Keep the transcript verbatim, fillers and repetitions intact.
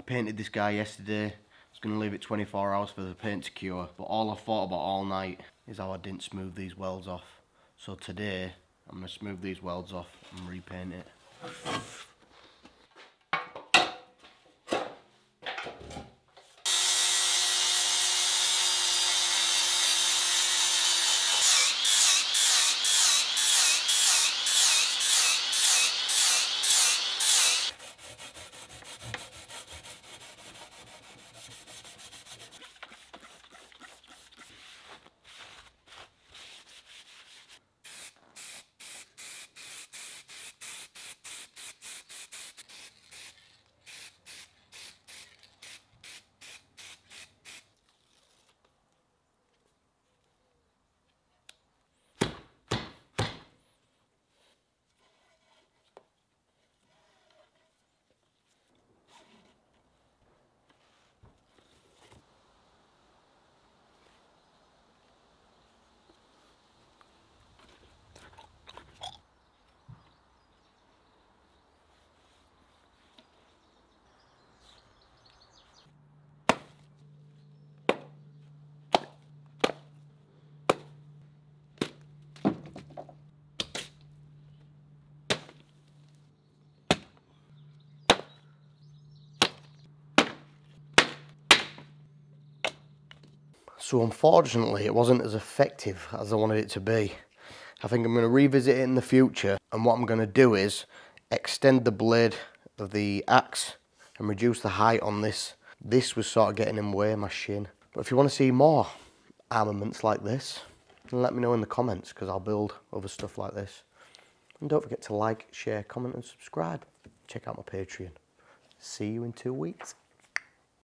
painted this guy yesterday. I was going to leave it twenty-four hours for the paint to cure, but all I thought about all night is how I didn't smooth these welds off. So today, I'm going to smooth these welds off and repaint it. So unfortunately it wasn't as effective as I wanted it to be. I think I'm going to revisit it in the future, and what I'm going to do is extend the blade of the axe and reduce the height on this. This was sort of getting in the way of my shin. But if you want to see more armaments like this, then let me know in the comments, because I'll build other stuff like this. And don't forget to like, share, comment and subscribe. Check out my Patreon. See you in two weeks.